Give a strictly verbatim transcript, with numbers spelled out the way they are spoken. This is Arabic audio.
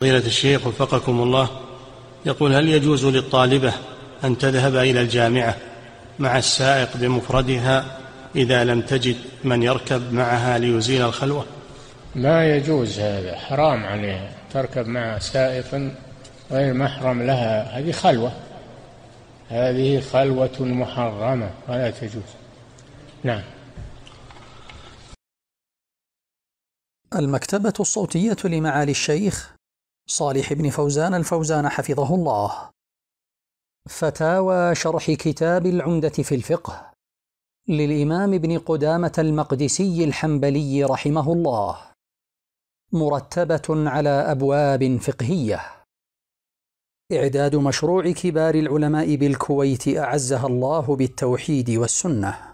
فضيلة الشيخ وفقكم الله، يقول: هل يجوز للطالبة أن تذهب إلى الجامعة مع السائق بمفردها إذا لم تجد من يركب معها ليزيل الخلوة؟ ما يجوز، هذا حرام عليها تركب مع سائق غير محرم لها، هذه خلوة، هذه خلوة محرمة ولا تجوز. نعم. المكتبة الصوتية لمعالي الشيخ صالح بن فوزان الفوزان حفظه الله. فتاوى شرح كتاب العمدة في الفقه للإمام ابن قدامة المقدسي الحنبلي رحمه الله، مرتبة على أبواب فقهية. إعداد مشروع كبار العلماء بالكويت أعزها الله بالتوحيد والسنة.